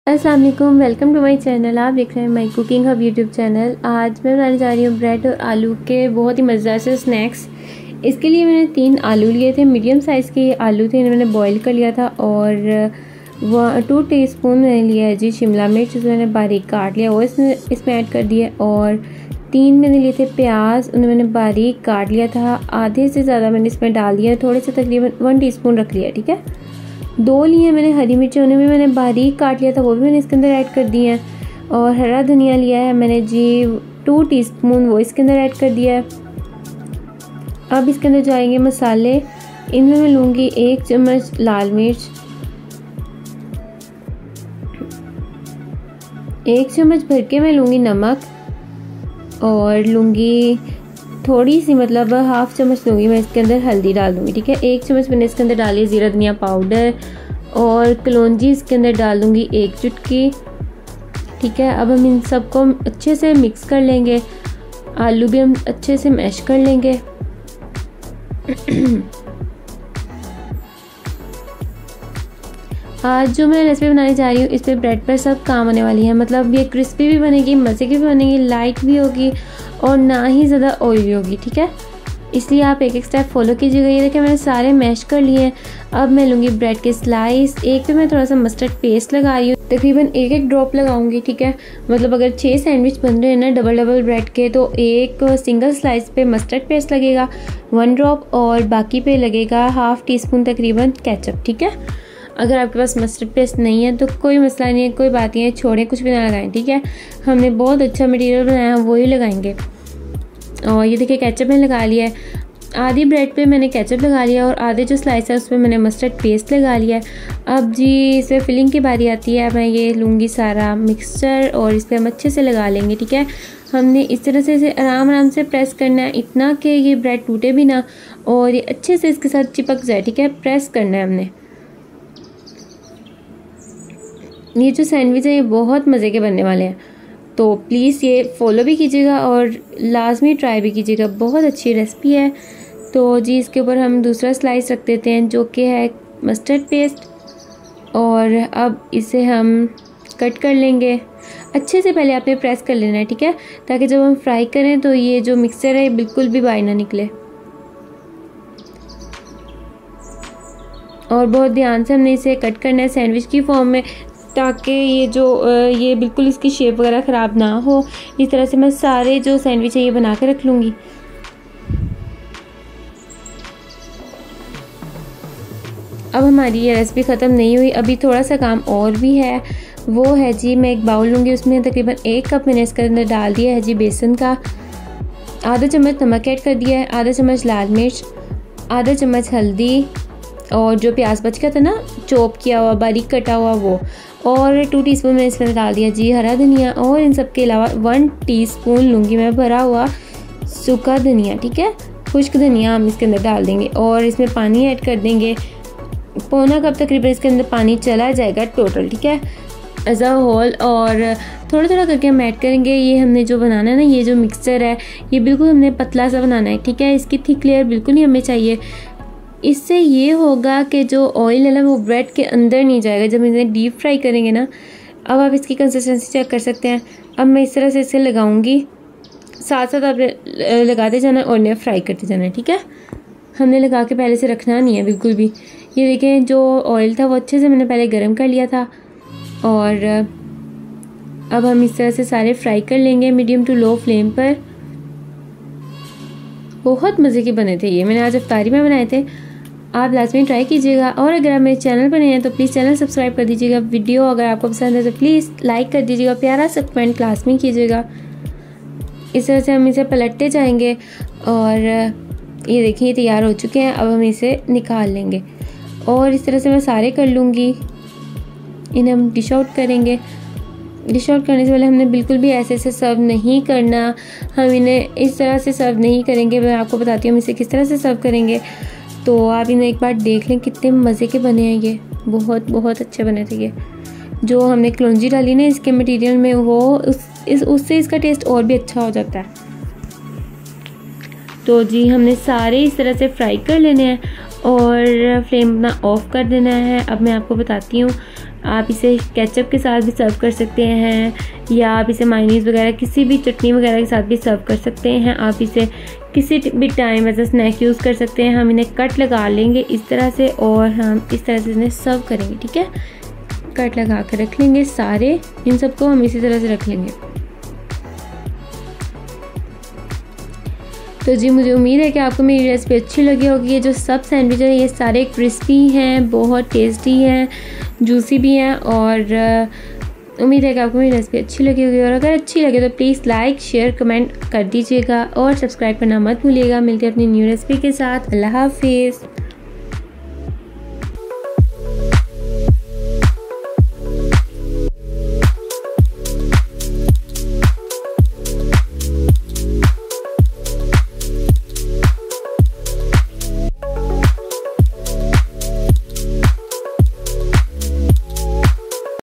अस्सलाम वालेकुम, welcome to my channel. आप देख रहे हैं my cooking hub YouTube channel. आज मैं बनाने जा रही हूँ ब्रेड और आलू के बहुत ही मज़ेदार से स्नैक्स। इसके लिए मैंने 3 आलू लिए थे, मीडियम साइज़ के आलू थे, इन्हें मैंने बॉईल कर लिया था। और 2 टीस्पून मैंने लिया है जी शिमला मिर्च, जिसे मैंने बारीक काट लिया, वो इसमें ऐड कर दिया। और 3 मैंने लिए थे प्याज, उन्हें मैंने बारीक काट लिया था। आधे से ज़्यादा मैंने इसमें डाल दिया, थोड़े से तकरीबन 1 टीस्पून रख लिया, ठीक है। 2 लिए मैंने हरी मिर्चें, उन्हें भी मैंने बारीक काट लिया था, वो भी मैंने इसके अंदर ऐड कर दिए हैं। और हरा धनिया लिया है मैंने जी 2 टीस्पून, वो इसके अंदर ऐड कर दिया है। अब इसके अंदर जाएंगे मसाले। इनमें मैं लूँगी 1 चम्मच लाल मिर्च, 1 चम्मच भर के मैं लूँगी नमक, और लूँगी थोड़ी सी मतलब हाफ चम्मच लूँगी मैं इसके अंदर हल्दी डाल दूँगी, ठीक है। 1 चम्मच मैंने इसके अंदर डाली ज़ीरा धनिया पाउडर, और कलौंजी इसके अंदर डाल दूँगी 1 चुटकी, ठीक है। अब हम इन सबको अच्छे से मिक्स कर लेंगे। आलू भी हम अच्छे से मैश कर लेंगे। आज जो मैं रेसिपी बनाने जा रही हूँ, इस पर ब्रेड पर सब काम आने वाली है। मतलब ये क्रिस्पी भी बनेगी, मज़े की भी बनेगी, लाइट भी होगी और ना ही ज़्यादा ऑयली होगी, ठीक है। इसलिए आप एक स्टेप फॉलो कीजिएगा। ये देखिए मैंने सारे मैश कर लिए हैं। अब मैं लूँगी ब्रेड के स्लाइस। एक पे मैं थोड़ा सा मस्टर्ड पेस्ट लगा रही हूँ, तकरीबन 1 ड्रॉप लगाऊंगी, ठीक है। मतलब अगर 6 सैंडविच बन रहे हैं ना डबल ब्रेड के, तो एक सिंगल स्लाइस पे मस्टर्ड पेस्ट लगेगा 1 ड्रॉप, और बाकी पे लगेगा हाफ टीस्पून तकरीबन केचप, ठीक है। अगर आपके पास मस्टर्ड पेस्ट नहीं है तो कोई मसला नहीं है, कोई बात नहीं है, छोड़ें, कुछ भी ना लगाएं, ठीक है। हमने बहुत अच्छा मटेरियल बनाया, हम वही लगाएंगे। और ये देखिए केचप मैंने लगा लिया है। आधी ब्रेड पे मैंने केचप लगा लिया, और आधे जो स्लाइस है उसमें मैंने मस्टर्ड पेस्ट लगा लिया है। अब जी इसमें फिलिंग की बारी आती है। मैं ये लूँगी सारा मिक्सचर और इस पर हम अच्छे से लगा लेंगे, ठीक है। हमने इस तरह से इसे आराम से प्रेस करना है, इतना कि ये ब्रेड टूटे भी ना और ये अच्छे से इसके साथ चिपक जाए, ठीक है। प्रेस करना है हमने। ये जो सैंडविच है ये बहुत मज़े के बनने वाले हैं, तो प्लीज़ ये फॉलो भी कीजिएगा और लाजमी ट्राई भी कीजिएगा। बहुत अच्छी रेसिपी है। तो जी इसके ऊपर हम दूसरा स्लाइस रख देते हैं, जो कि है मस्टर्ड पेस्ट, और अब इसे हम कट कर लेंगे। अच्छे से पहले आपने प्रेस कर लेना है, ठीक है, ताकि जब हम फ्राई करें तो ये जो मिक्सचर है बिल्कुल भी बाहर ना निकले। और बहुत ध्यान से हमने इसे कट करना है सैंडविच की फॉर्म में, ताकि ये बिल्कुल इसकी शेप वगैरह ख़राब ना हो। इस तरह से मैं सारे जो सैंडविच है ये बना के रख लूँगी। अब हमारी ये रेसिपी ख़त्म नहीं हुई, अभी थोड़ा सा काम और भी है। वो है जी मैं एक बाउल लूँगी, उसमें तकरीबन 1 कप मैंने इसके अंदर डाल दिया है जी बेसन का। आधा चम्मच नमक ऐड कर दिया है, आधा चम्मच लाल मिर्च, आधा चम्मच हल्दी, और जो प्याज बच गया था ना चॉप किया हुआ बारीक कटा हुआ वो, और 2 टीस्पून मैंने इसमें डाल दिया जी हरा धनिया। और इन सब के अलावा 1 टीस्पून लूँगी मैं भरा हुआ सूखा धनिया, ठीक है। खुश्क धनिया हम इसके अंदर डाल देंगे, और इसमें पानी ऐड कर देंगे। पौना कप तकरीबन इसके अंदर पानी चला जाएगा टोटल, ठीक है, एज अ होल। और थोड़ा थोड़ा करके हम ऐड करेंगे। ये हमने जो बनाना है ना, ये जो मिक्सचर है ये बिल्कुल हमने पतला सा बनाना है, ठीक है। इसकी थिक लेयर बिल्कुल नहीं हमें चाहिए। इससे ये होगा कि जो ऑयल है ना वो ब्रेड के अंदर नहीं जाएगा जब इन्हें डीप फ्राई करेंगे ना। अब आप इसकी कंसिस्टेंसी चेक कर सकते हैं। अब मैं इस तरह से इसे लगाऊंगी, साथ साथ आप लगाते जाना और इन्हें फ्राई करते जाना, ठीक है। हमने लगा के पहले से रखना नहीं है बिल्कुल भी। ये देखें जो ऑयल था वो अच्छे से मैंने पहले गर्म कर लिया था, और अब हम इस तरह से सारे फ्राई कर लेंगे मीडियम टू लो फ्लेम पर। बहुत मज़े के बने थे ये, मैंने आज इफ्तारी में बनाए थे। आप लाजमी ट्राई कीजिएगा। और अगर आप मेरे चैनल पर नए हैं तो प्लीज़ चैनल सब्सक्राइब कर दीजिएगा। वीडियो अगर आपको पसंद है तो प्लीज़ लाइक कर दीजिएगा, प्यारा सा कमेंट क्लास में कीजिएगा। इस तरह से हम इसे पलटते जाएंगे, और ये देखिए तैयार हो चुके हैं। अब हम इसे निकाल लेंगे, और इस तरह से मैं सारे कर लूँगी। इन्हें हम डिश आउट करेंगे। डिश आउट करने से पहले हमने बिल्कुल भी ऐसे से सर्व नहीं करना, हम इन्हें इस तरह से सर्व नहीं करेंगे। मैं आपको बताती हूँ हम इसे किस तरह से सर्व करेंगे, तो आप इन्हें एक बार देख लें कितने मज़े के बने हैं। ये बहुत अच्छे बने थे। ये जो हमने कलौंजी डाली ना इसके मटेरियल में, वो उससे इसका टेस्ट और भी अच्छा हो जाता है। तो जी हमने सारे इस तरह से फ्राई कर लेने हैं, और फ्लेम अपना ऑफ कर देना है। अब मैं आपको बताती हूँ आप इसे केचप के साथ भी सर्व कर सकते हैं या आप इसे मायोनीज़ वगैरह किसी भी चटनी वगैरह के साथ भी सर्व कर सकते हैं। आप इसे किसी भी time as a snack use कर सकते हैं। हम इन्हें कट लगा लेंगे इस तरह से और हम इस तरह से इन्हें सर्व करेंगे। ठीक है, कट लगा कर रख लेंगे सारे, इन सबको हम इसी तरह से रख लेंगे। तो जी मुझे उम्मीद है कि आपको मेरी रेसिपी अच्छी लगी होगी। ये जो सब सैंडविच है ये सारे क्रिस्पी हैं, बहुत टेस्टी हैं, जूसी भी हैं और उम्मीद है कि आपको मेरी रेसिपी अच्छी लगी होगी। और अगर अच्छी लगे तो प्लीज़ लाइक शेयर कमेंट कर दीजिएगा और सब्सक्राइब करना मत भूलिएगा। मिलते हैं अपनी न्यू रेसिपी के साथ। अल्लाह हाफिज़।